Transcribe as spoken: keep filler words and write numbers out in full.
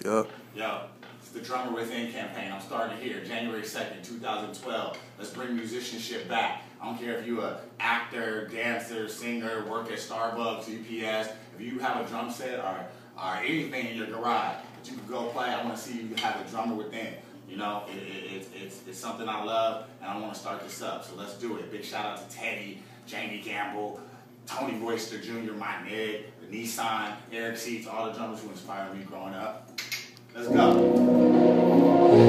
Yo. Yo, it's the Drummer Within campaign. I'm starting here, January second, two thousand twelve. Let's bring musicianship back. I don't care if you're an actor, dancer, singer, work at Starbucks, U P S. If you have a drum set or, or anything in your garage that you can go play, I want to see you have a Drummer Within. You know, it, it, it's, it's, it's something I love, and I want to start this up. So let's do it. Big shout out to Teddy, Jamie Gamble, Tony Royster Junior, Mike Nigg, the Nissan, Eric Seats, all the drummers who inspired me growing up. Let's go.